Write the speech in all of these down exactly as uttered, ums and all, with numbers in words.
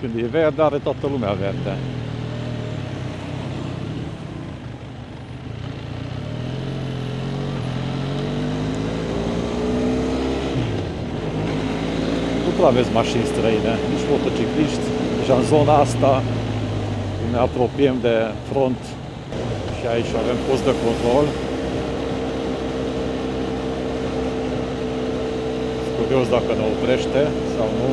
când e verde, are toată lumea verde. Nu prea aveți mașini străine, nici motocicliști. Deja în zona asta ne apropiem de front și aici avem post de control. Sunt curios dacă ne oprește sau nu.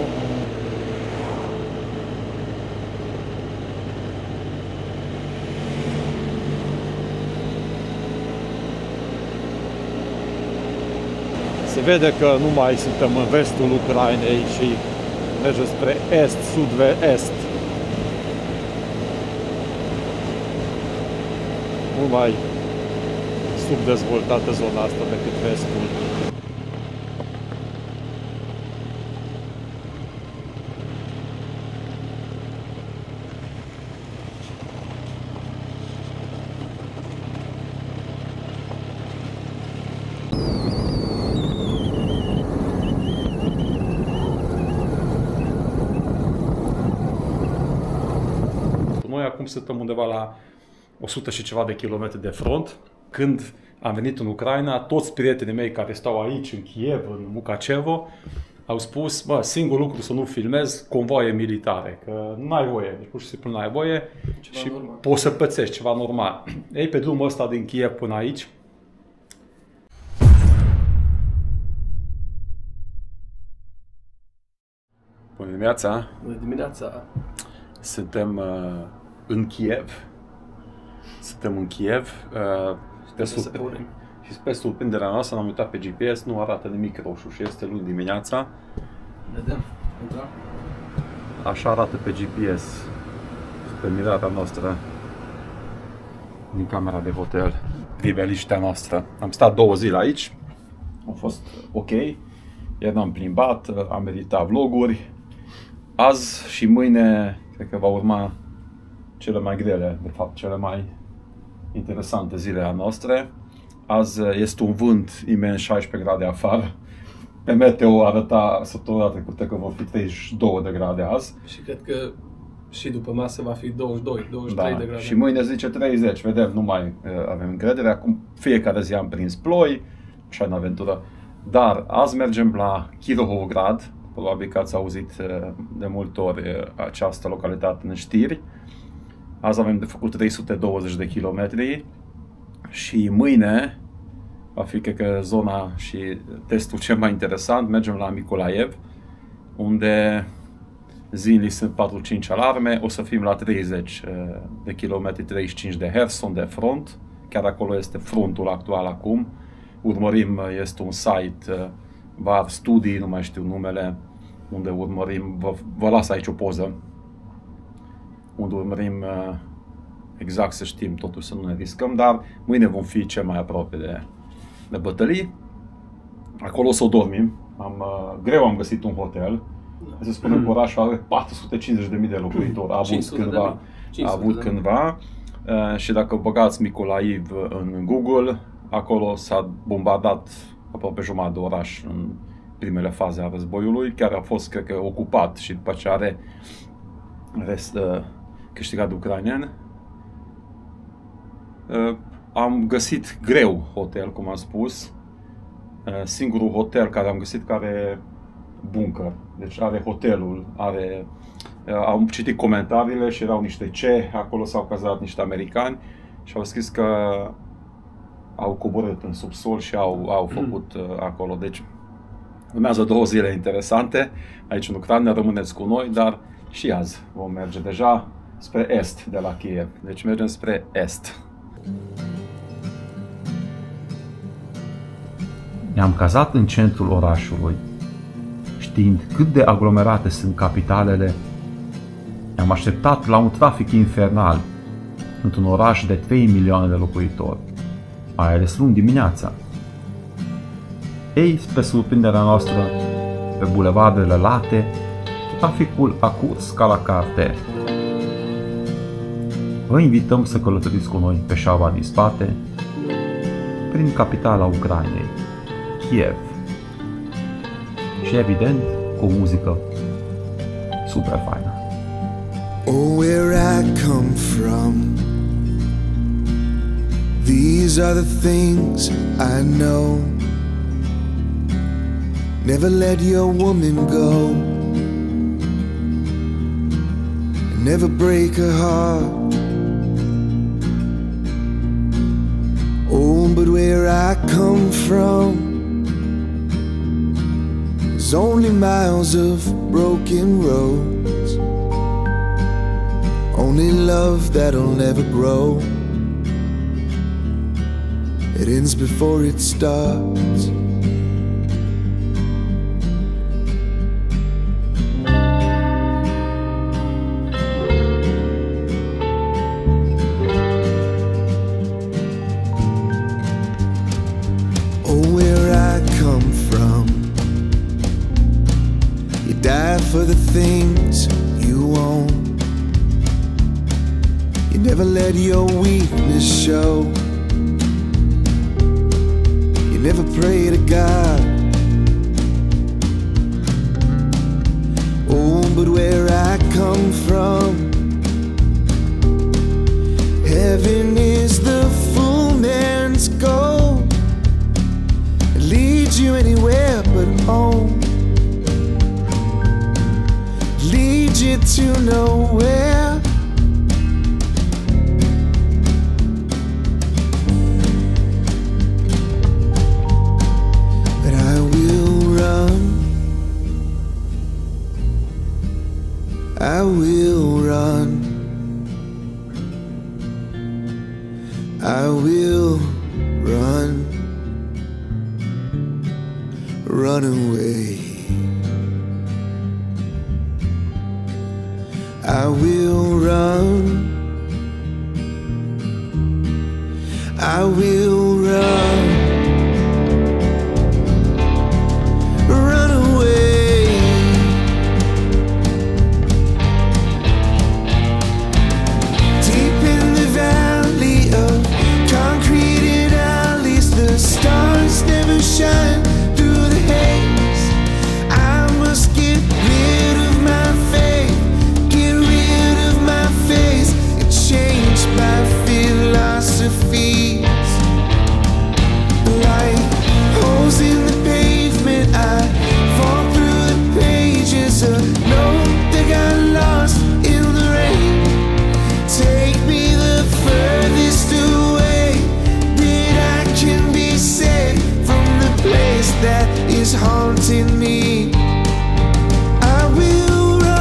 Se vede că nu mai suntem în vestul Ucrainei și mergem spre est, sud-est. Mult mai subdezvoltată zona asta decât vestul. Noi acum suntem undeva la o sută și ceva de kilometri de front. Când am venit în Ucraina, toți prietenii mei care stau aici, în Kiev, în Mukachevo, au spus, bă, singurul lucru să nu filmez convoaie militare, că n-ai voie, deci pur și simplu n-ai voie ceva și normal. Poți să pățești ceva normal. Ei, pe drumul ăsta din Kiev până aici, bună dimineața! Bună dimineața! Suntem uh, în Kiev. Suntem în Kiev. Uh, spre surpre... Și spre surprinderea noastră am uitat pe G P S, nu arată nimic roșu și este luni dimineața. Vedem. Da. Așa arată pe G P S, spre mirarea noastră, din camera de hotel, priveliștea noastră. Am stat două zile aici, a fost ok, iar am plimbat, am editat vloguri. Azi și mâine cred că va urma cele mai grele, de fapt cele mai interesante zile a noastre. Azi este un vânt imens, șaisprezece grade afară. Pe meteo arăta săptămâna trecută că vor fi treizeci și două de grade azi. Și cred că și după masă va fi douăzeci și doi douăzeci și trei da. de grade. Și mâine zice treizeci, vedem, nu mai uh, avem încredere. Acum fiecare zi am prins ploi, așa în aventură. Dar azi mergem la Kirohovgrad. Probabil că ați auzit de multe ori această localitate în știri. Azi avem de făcut trei sute douăzeci de kilometri și mâine va fi, cred că, zona și testul cel mai interesant. Mergem la Mykolaiv, unde zilnic sunt patru cinci alarme. O să fim la treizeci de kilometri, treizeci și cinci de Kherson de front. Chiar acolo este frontul actual acum. Urmărim, este un site Var Studii, nu mai știu numele, unde urmărim, vă, vă las aici o poză, unde urmărim uh, exact să știm, totuși să nu ne riscăm, dar mâine vom fi cel mai aproape de, de bătălii. Acolo o să dormim, am, uh, greu am găsit un hotel, da. Se spune că orașul are patru sute cincizeci de mii de locuitori, a avut cândva, a avut cândva uh, și dacă băgați Mykolaiv în Google, acolo s-a bombardat aproape jumătate de oraș în primele faze a războiului. Chiar a fost, cred că, ocupat și după ce are rest, uh, câștigat de ucraineni. Uh, am găsit greu hotel, cum am spus. Uh, singurul hotel care am găsit care are bunker. Deci are hotelul, are... Uh, am citit comentariile și erau niște cehi, acolo s-au cazat niște americani și au scris că au coborât în subsol și au, au făcut uh, acolo. Deci urmează două zile interesante aici în Ucraina, rămâneți cu noi, dar și azi vom merge deja spre est de la Kiev. Deci mergem spre est. Ne-am cazat în centrul orașului. Știind cât de aglomerate sunt capitalele, ne-am așteptat la un trafic infernal într-un oraș de trei milioane de locuitori. Mai ales luni dimineața. Ei, spre surprinderea noastră, pe bulevardele late, traficul a curs ca la carte. Vă invităm să călătoriți cu noi pe șaua din spate, prin capitala Ucrainei, Kiev. Și evident, cu o muzică super faină. Oh, where I come from, these are the things I know. Never let your woman go, never break her heart. Oh, but where I come from, there's only miles of broken roads, only love that'll never grow. It ends before it starts. For the things you own, you never let your weakness show. You never pray to God. Oh, but where I come from, heaven is the full man's goal. It leads you anywhere but home, leads you to nowhere. But I will run, I will run, I will run, run away. I will run, I will run, run away. Deep in the valley of concreted alleys, the stars never shine through the haze. I must get rid of my faith, change my philosophies. Like holes in the pavement, I fall through the pages. A note that got lost in the rain. Take me the furthest away that I can be saved from the place that is haunting me. I will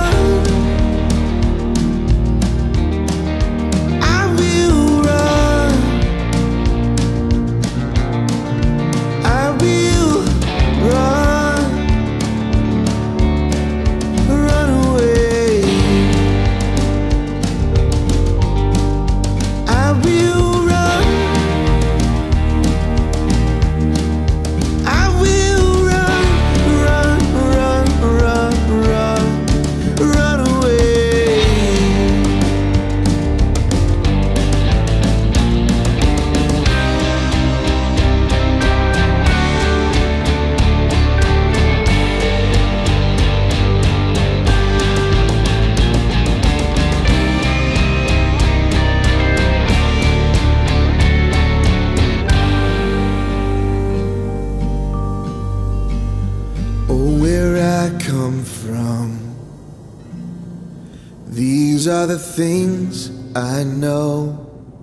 These are the things I know.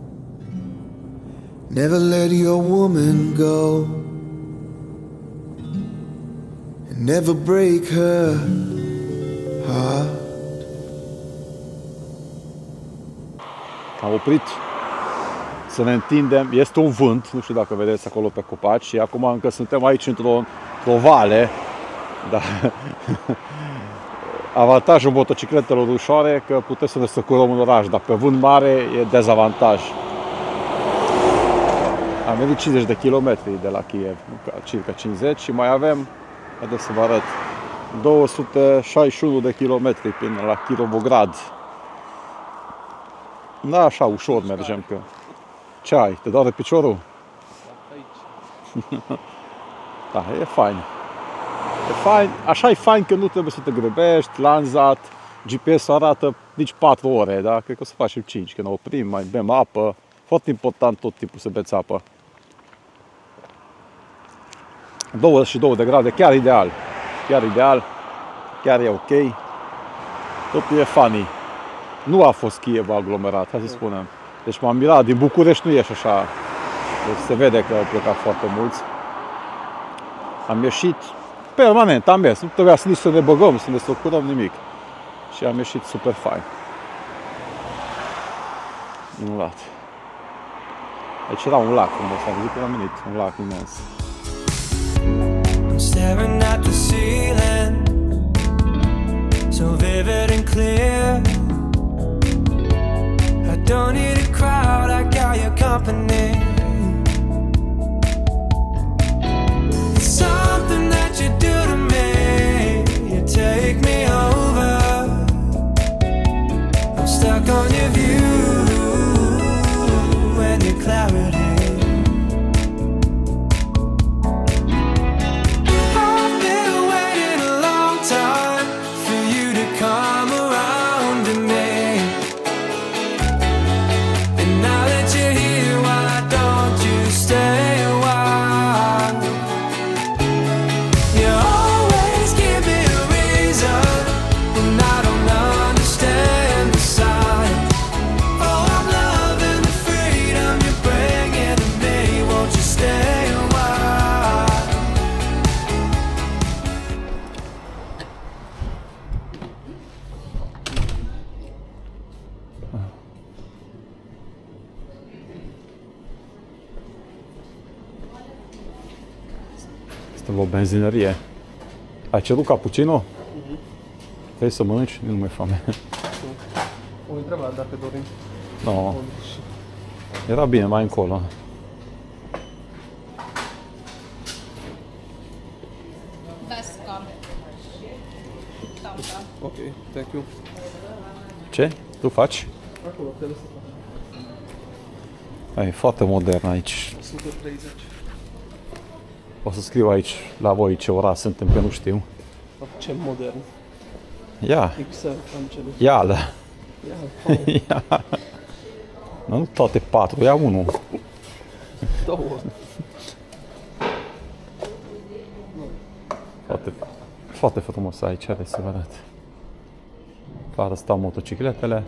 Never let your woman go, and never break her heart. Am oprit să ne întindem. Este un vânt, nu știu dacă vedeți acolo pe copaci, și acum încă suntem aici într-o într-o vale. Da. Avantajul motocicletelor ușoare că putem să ne stăcurăm în oraș, dar pe vânt mare e dezavantaj. Am venit cincizeci de kilometri de la Kiev, circa cincizeci, și mai avem, haideți să vă arăt, două sute șaizeci și unu de kilometri până la Kirovograd. Da, așa ușor mergem, că... Ce ai? Te doare piciorul? Da, e fain. E fain. Așa e fain că nu trebuie să te grăbești, Landsat, G P S arată nici patru ore, dar cred că o să facem cinci, când oprim, mai bem apă. Foarte important tot timpul să beți apă. douăzeci și două de grade, chiar ideal. Chiar ideal. Chiar e ok. Totul e funny. Nu a fost Kiev aglomerat, hai să spunem. Deci m-am mirat, din București nu ieși așa. Deci se vede că au plecat foarte mulți. Am ieșit permanent, am mers. Nu trebuia să nici să ne băgăm, să ne stocurăm nimic. Și am ieșit super fain. Un lac. Aici era un lac frumos, am văzut că l-am venit. Un lac imens. I'm staring at the ceiling, so vivid and clear. I don't need a crowd, I got your company. It's something that you do to me, you take me over. I'm stuck on your view and your clarity. Suntem la o benzinărie. Ai cerut cappuccino? Mhm. Vrei să mănânci? Nu mai foame. O întrebat dacă dorim. No. Era bine mai încolo. Ok, thank you. Ce? Tu faci? Acolo, trebuie să fac. E foarte modern aici. o sută treizeci. O să scriu aici la voi ce ora suntem, că nu știu. Ce modern. Ia. X L, am înțeles. Ia, da. Ia, Ia. Nu toate patru, ia unul. două. Foarte, foarte frumos aici, are să vă arăt. Afară stau motocicletele.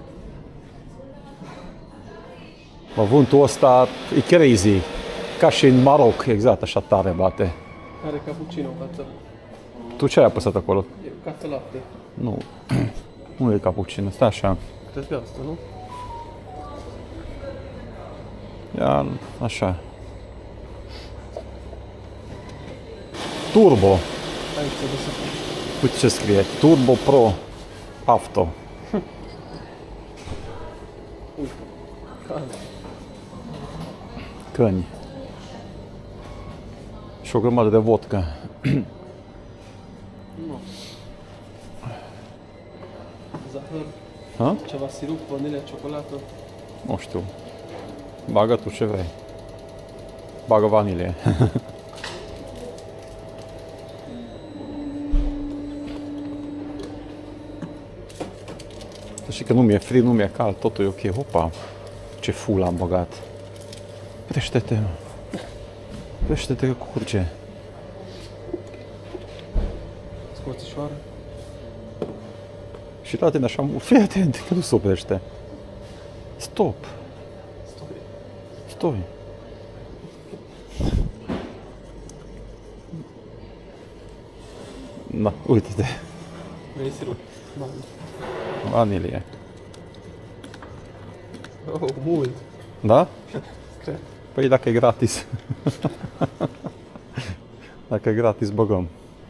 Mă, vântul ăsta e crazy. Ca și în Maroc, exact, așa tare bate. Are cappuccino, față. Tu ce ai apăsat acolo? E cafea lapte. Nu, nu e cappuccino, stai așa. Cred că asta, nu? Ia, așa. Turbo. Aici trebuie să fac. Uite ce scrie, Turbo Pro Auto. Uite. Care? Căni. Și o grămadă de vodka. Nu. Zahăr. Ha? Ceva sirup, vanilie, ciocolată. Nu știu. Bagă tu ce vrei. Bagă vanilie. Și că nu mi-e frig, nu mi-e cald, totul e ok. Hopa, ce ful am băgat. Crește-te, mă. Crește-te că curge. Scoțișoară. Și la tine așa, fii atent, că nu se oprește. Stop. Stoi. Stoi. Na, uite-te. Vrei sirup? Vanilie. Oh, mult. Da? Cred. Păi dacă e gratis. Dacă e gratis, băgăm.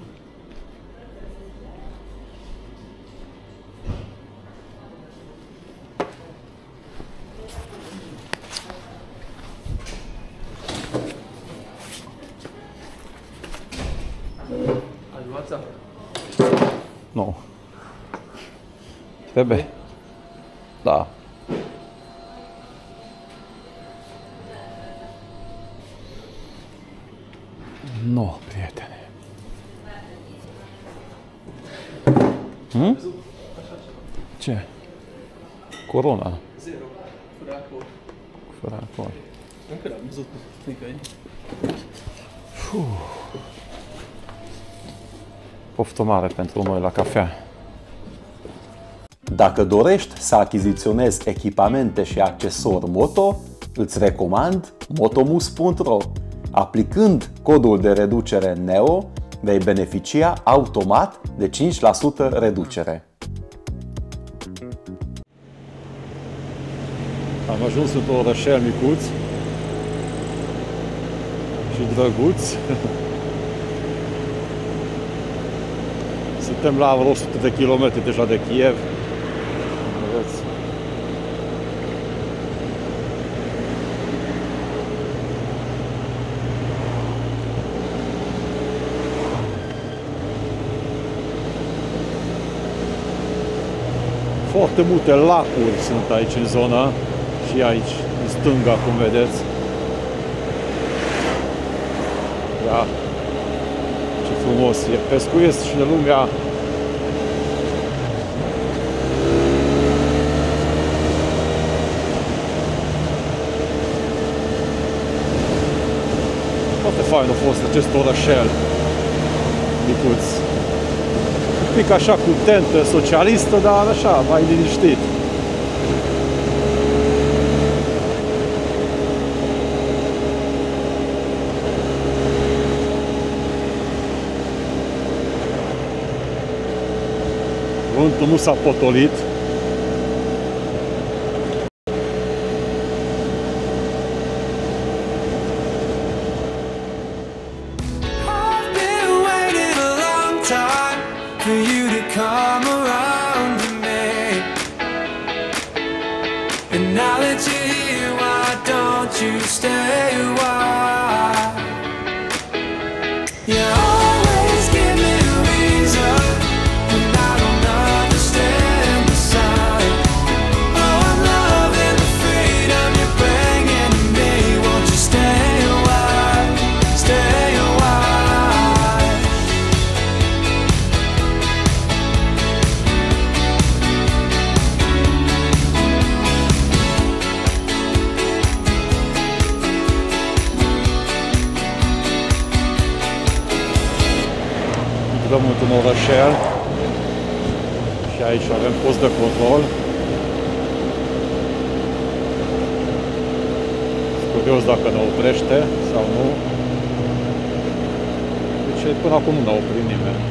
Ai luat țapă? Nu. Trebuie? Da. Nu, prietene. Hm? Ce? Corona. Zero. Fără alcool. Fără alcool. Încă n-am văzut nicăieri. Poftă mare pentru noi la cafea. Dacă dorești să achiziționezi echipamente și accesori moto, îți recomand motomus punct ro. Aplicând codul de reducere NEO, vei beneficia automat de cinci la sută reducere. Am ajuns într-un orășel micuț și drăguț. Suntem la vreo o sută de kilometri deja de Kiev. Vedeți? Foarte multe lacuri sunt aici în zona și aici, în stânga, cum vedeți. Da. Ce frumos e. Pescuiesc și de lumea. Foarte fain a fost acest orășel micuț. Un pic așa cu tentă socialistă, dar așa, mai liniștit. Vântul nu s-a potolit. I've been waiting a long time for you to come around to me. And now that you're here, why don't you stay a while? You always give me a reason when I don't understand the sign. Oh, I'm loving the freedom you're bringing to me. Won't you stay a while? Stay a while. Intrăm într-un orășel și aici avem post de control. Sunt curios dacă ne oprește sau nu. Deci până acum nu ne-a oprit nimeni.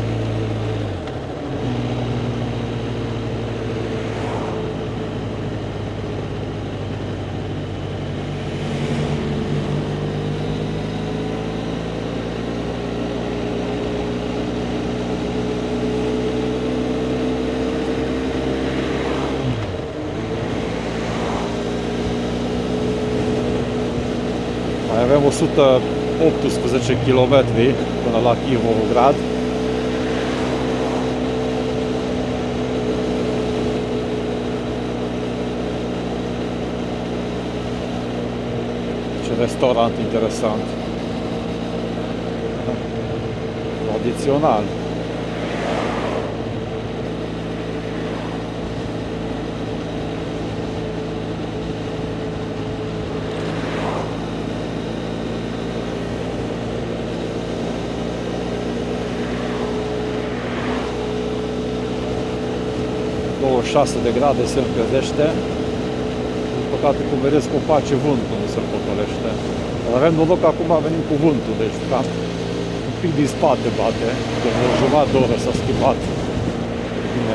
Mai avem o sută optsprezece kilometri până la Kirovograd. Ce restaurant interesant. Tradițional. douăzeci și șase de grade se încălzește. Din păcate, cum vedeți, copace vântul nu se potolește. Dar avem noroc că acum venim cu vântul, deci cam un pic din spate bate. De o jumătate de oră s-a schimbat. Bine.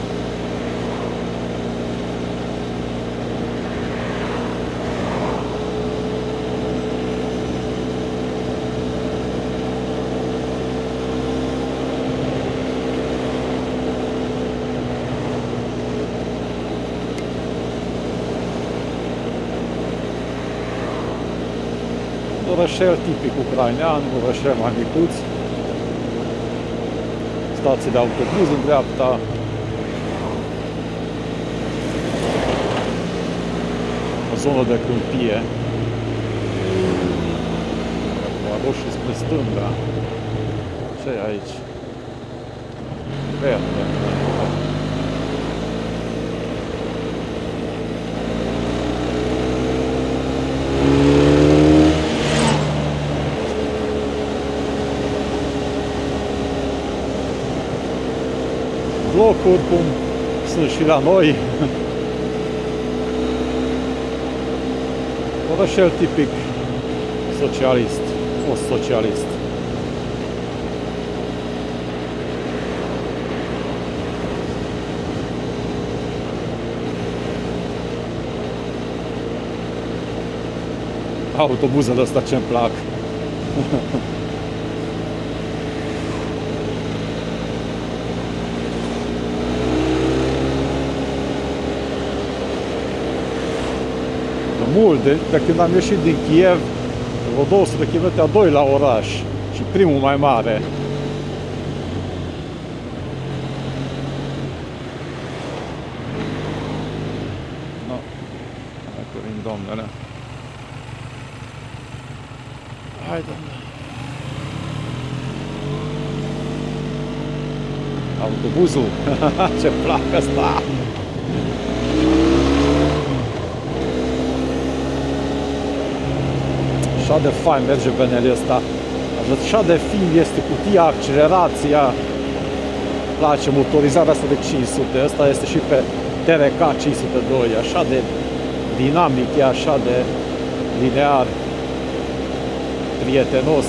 Orășel tipic ucrainean, orășel mai micuț, stație de autobuz în dreapta, o zonă de câmpie, la roșu spre stânga, ce e aici? Verde. blocuri, cum sunt și la noi. Orășel tipic socialist, post-socialist. Autobuzele ăsta ce-mi plac. Mult, de, de când am ieșit din Kiev, vreo două sute de kilometri, a doi la oraș și primul mai mare. No. Hai că vin, domnule. Hai, domnule. Autobuzul. Ce plac ăsta! Așa de fain merge B N L ăsta. Așa de fin este cutia, accelerația. Place motorizarea asta de cinci sute. Asta este și pe T R K cinci sute doi. Așa de dinamic, e așa de linear, prietenos.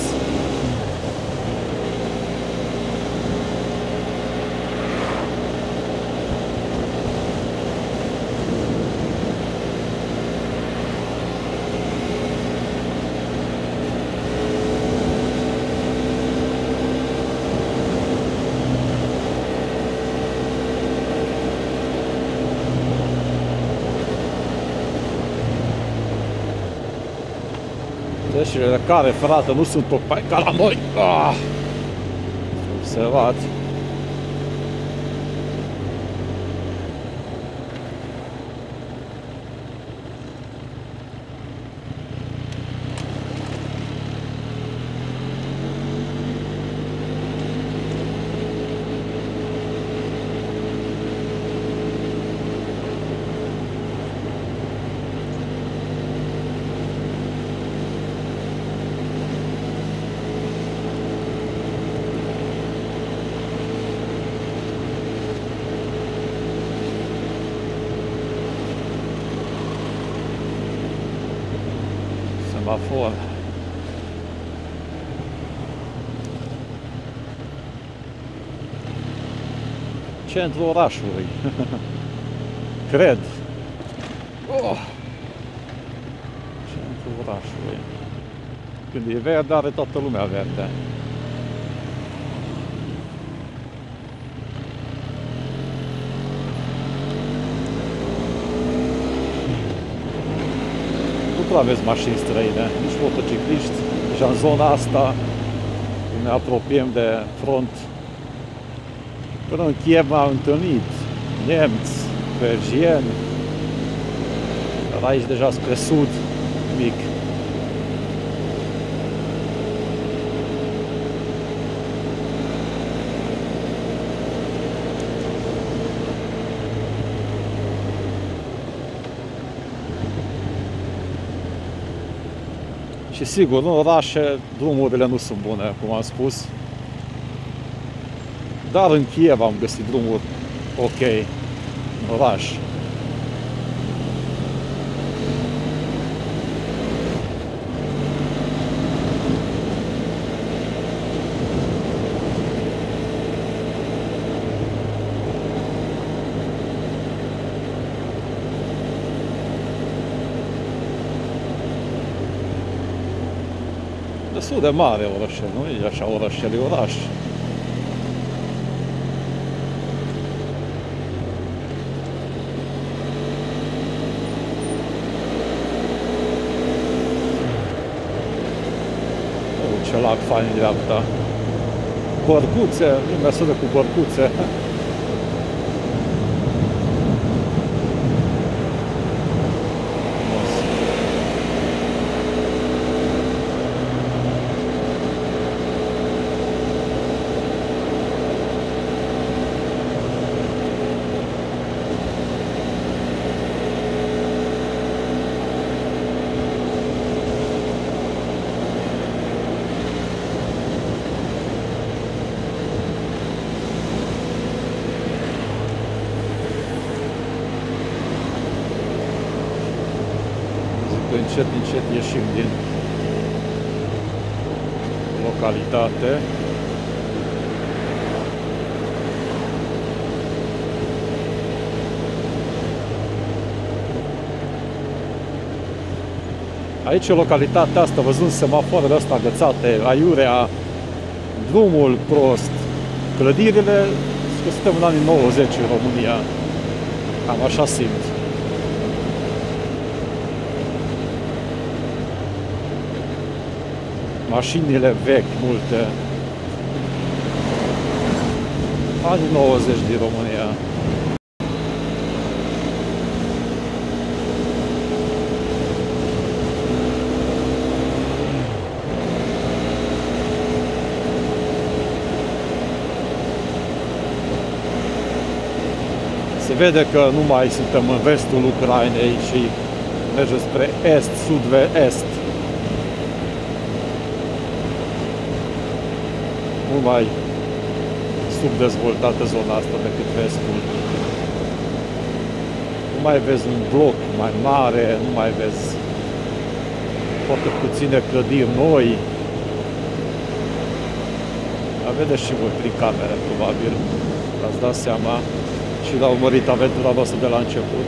Trecerile care, frate, nu sunt tocmai ca la noi. Ah! Observați. Semafor. Centrul orașului. Cred. Oh. Centrul orașului. Când e verde, are toată lumea verde. Nu aveți mașini străine, nici motocicliști. Deja în zona asta, când ne apropiem de front, până în Kiev m-am întâlnit nemți, belgieni, dar aici deja spre sud, mic. Și sigur, în orașe drumurile nu sunt bune, cum am spus. Dar în Kiev am găsit drumuri ok, în oraș. Destul de mare orășel, nu e așa orășel, e oraș. Oh, ce lac fain în dreapta. Bărcuțe, lumea sună cu bărcuțe. încet, încet ieșim din localitate. Aici, în localitatea asta, văzând semafoarele astea agățate, aiurea, drumul prost, clădirile, că suntem în anii nouăzeci în România. Cam așa simt. Mașinile vechi, multe. Anii nouăzeci din România. Se vede că nu mai suntem în vestul Ucrainei și mergem spre est, sud-est. Mult mai subdezvoltată zona asta decât vestul. Nu mai vezi un bloc mai mare, nu mai vezi foarte puține clădiri noi. Dar vedeți și voi prin camere, probabil, v-ați dat seama. Și l-a urmărit aventura voastră de la început.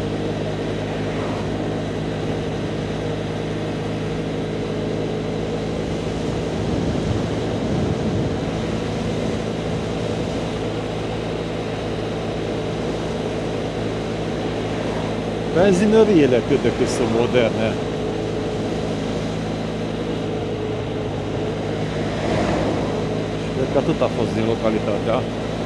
Benzinăriile cât de cât sunt moderne. Și cred că atât a fost din localitatea.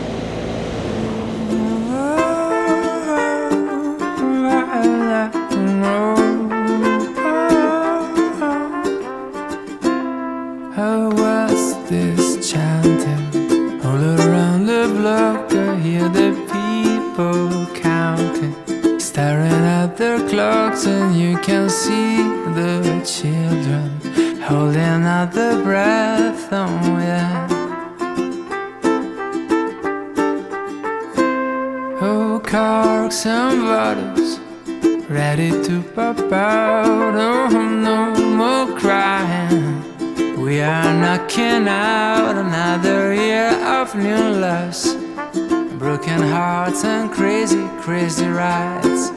And you can see the children holding out their breath. Oh yeah. Oh, corks and bottles ready to pop out. Oh, no more crying. We are knocking out another year of new loves, broken hearts and crazy, crazy rides.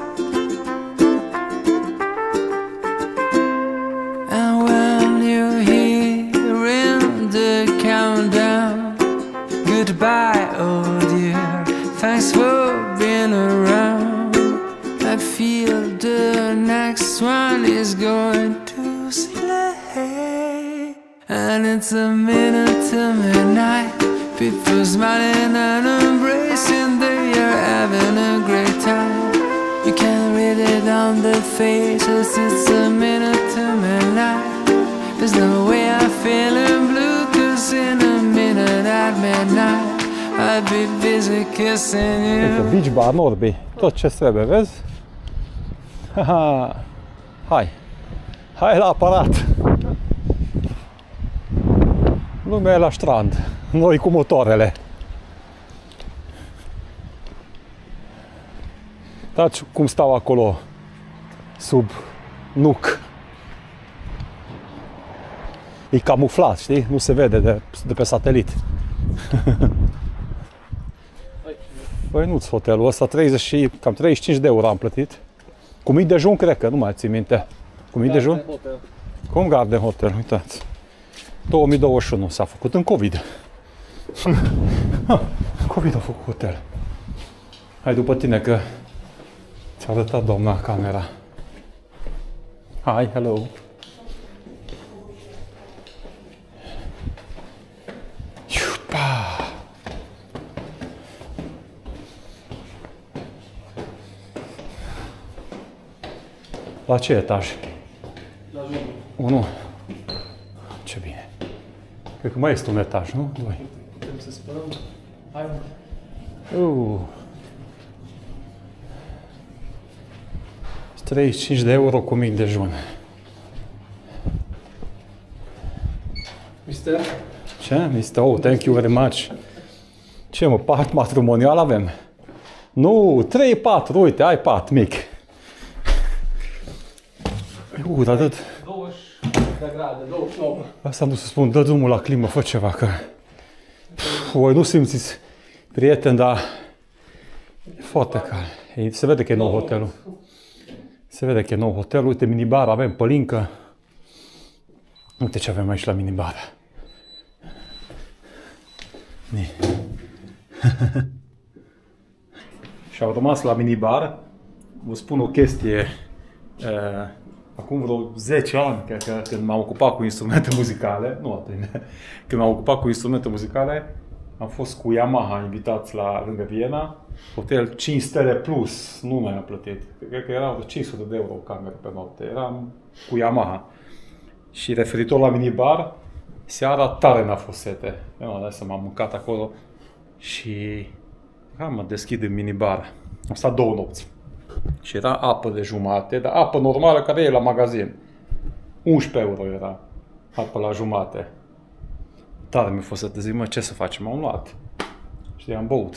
Goodbye, oh dear, thanks for being around. I feel the next one is going to slay. And it's a minute to midnight, people smiling and embracing, they are having a great time. You can read it on their faces, it's a minute to midnight. There's no way I'm feeling blue, cause in a minute at midnight I'd be busy kissing you. Uite, beach bar, Norbi, tot ce trebuie, vezi? Haha. Hai, hai la aparat. Lumea e la strand, noi cu motoarele. Uitați cum stau acolo, sub nuc. E camuflat, știi? Nu se vede de, de pe satelit. Păi nu-ți hotelul ăsta, treizeci, cam treizeci și cinci de euro am plătit. Cu mic dejun, cred că, nu mai țin minte. Cu mic dejun? Cum Garden Hotel, uitați. două mii douăzeci și unu s-a făcut în COVID. COVID a făcut hotel. Hai după tine că ți-a arătat doamna camera. Hi, hello. La ce etaj? La jurul. Unu. Ce bine. Cred că mai este un etaj, nu? Doi. Putem să sperăm. Hai. Uh. treizeci și cinci de euro cu mic dejun. Mister? Ce? Mister? Oh, thank you very much. Ce mă, pat matrimonial avem? Nu, trei patru, uite, ai pat mic. Uh, dar dă... douăzeci de grade, douăzeci și nouă. Asta nu se spun, dă drumul la climă, fă ceva, că... Voi nu simțiți, prieten, dar... E foarte cald. Se vede că e nou hotelul. Se vede că e nou hotelul. Uite, minibar, avem pălincă. Uite ce avem aici la minibar. Și au rămas la minibar. Vă spun o chestie. Uh, acum vreo zece ani, cred că, când m-am ocupat cu instrumente muzicale, nu atât, când m-am ocupat cu instrumente muzicale, am fost cu Yamaha invitați la lângă Viena, hotel cinci stele plus, nu mai am plătit. Cred că erau cinci sute de euro cameră pe noapte. Eram cu Yamaha. Și referitor la minibar, seara tare n-a fost sete. Eu nu să m-am mâncat acolo și am mă deschid în minibar. Am stat două nopți. Și era apă de jumate, dar apă normală care e la magazin. unsprezece euro era apă la jumate. Tare mi-a fost să te zic, mă, ce să facem? M-am luat. Și am băut.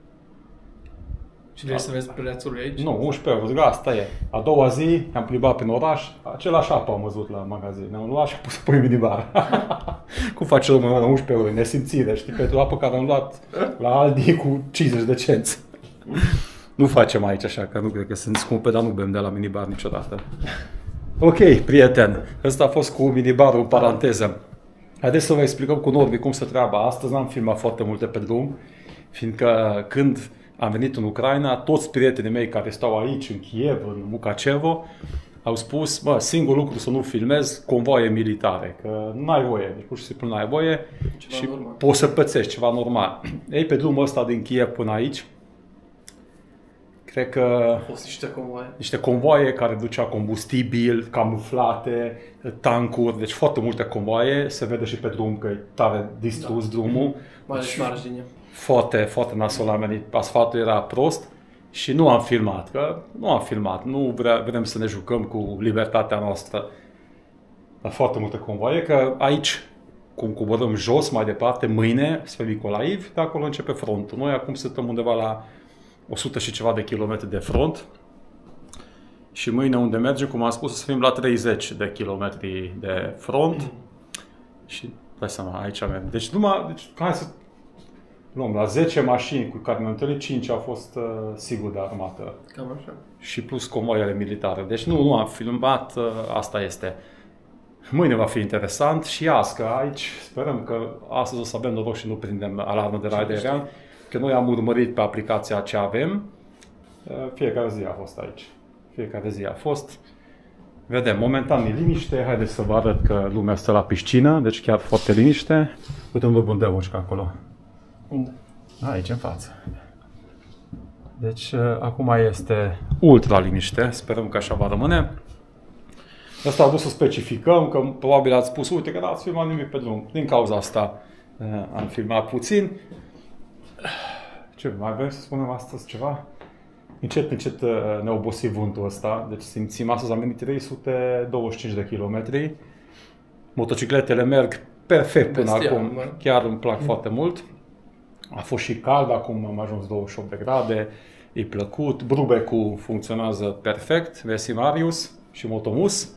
Și vrei să vezi prețul aici? Nu, unsprezece euro, zic, asta e. A doua zi am plimbat prin oraș, același apă am văzut la magazin. Ne-am luat și am pus pe minibar. Cum face lumea la unsprezece euro? Nesimțire, știi? Pentru apă care am luat la Aldi cu cincizeci de cenți. Nu facem aici așa, că nu cred că sunt scumpe, dar nu bem de la minibar niciodată. Ok, prieten, ăsta a fost cu minibarul, paranteză. Haideți să vă explicăm cu Norbi cum se treaba. Astăzi n-am filmat foarte multe pe drum, fiindcă când am venit în Ucraina, toți prietenii mei care stau aici, în Kiev, în Mukachevo, au spus, bă, singurul lucru să nu filmez convoaie militare, că n-ai voie, deci pur și simplu n-ai voie ceva și normal. poți să pățești ceva normal. Ei, pe drumul ăsta din Kiev până aici, cred că Au fost niște convoaie. niște convoaie care duceau combustibil, camuflate, tancuri, deci foarte multe convoaie. Se vede și pe drum că e tare distrus da. drumul. Mai ales marginea. Foarte, foarte nasol am venit. Asfaltul era prost și nu am filmat, că nu am filmat. Nu vre, vrem să ne jucăm cu libertatea noastră. Dar foarte multe convoaie, că aici, cum coborâm jos, mai departe, mâine, spre Mykolaiv, de acolo începe frontul. Noi acum suntem undeva la o sută și ceva de kilometri de front și mâine unde mergem, cum am spus, să fim la treizeci de kilometri de front și dai seama, aici avem. Deci numai, deci, hai să luăm la zece mașini cu care ne-am întâlnit, cinci au fost uh, sigur de armată. Cam așa. Și plus convoiele militare. Deci nu, nu am filmat, uh, asta este. Mâine va fi interesant și azi, că aici sperăm că astăzi o să avem noroc și nu prindem alarmă de raid aerian. Că noi am urmărit pe aplicația ce avem, fiecare zi a fost aici. Fiecare zi a fost. Vedem, momentan e liniște, haideți să vă arăt că lumea stă la piscină, deci chiar foarte liniște. Uite unde bun de mușcă acolo. Unde? Aici, în față. Deci, acum este ultra liniște, sperăm că așa va rămâne. Asta a vrut să specificăm, că probabil ați spus, uite că n-ați filmat nimic pe drum. Din cauza asta am filmat puțin. Ce, mai vrem să spunem astăzi ceva? Încet, încet ne obosi vântul ăsta, deci simțim, astăzi am venit trei sute douăzeci și cinci de kilometri. Motocicletele merg perfect până Bestial, acum, mă. chiar îmi plac mm. foarte mult. A fost și cald, acum am ajuns douăzeci și opt de grade, e plăcut. Brubecu funcționează perfect, Vesimarius și Motomus.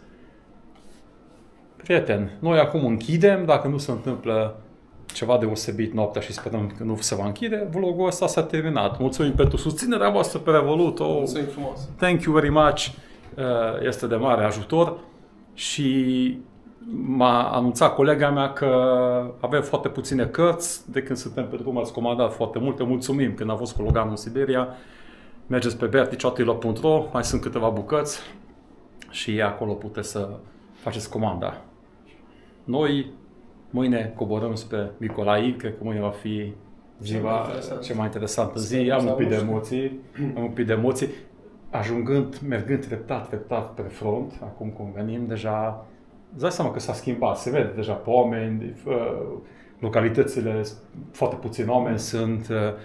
Prieten, noi acum închidem, dacă nu se întâmplă ceva deosebit noaptea și sperăm că nu se va închide, vlogul ăsta s-a terminat. Mulțumim pentru susținerea voastră pe Revolut. Oh, Mulțumim frumos. thank you very much. Este de mare ajutor și m-a anunțat colega mea că avem foarte puține cărți. De când suntem pe drum ați comandat foarte multe. Mulțumim când a fost cu Loganul în Siberia. Mergeți pe berticiotilo punct ro, mai sunt câteva bucăți și acolo puteți să faceți comanda. Noi mâine coborăm spre Mykolaiv, cred că mâine va fi ziua cea mai interesantă zi. Am un pic de emoții, am un pic de emoții. Ajungând, mergând treptat, treptat pe front, acum cum venim, deja îți dai seama că s-a schimbat, se vede deja pe oameni, localitățile, foarte puțini oameni sunt,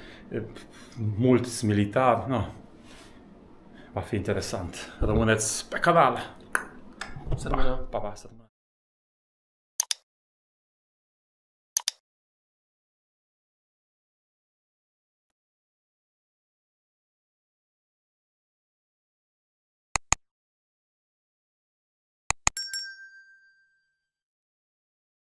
mulți militari, no. Va fi interesant. Rămâneți pe canal! Să rămână. Pa, pa, să rămână.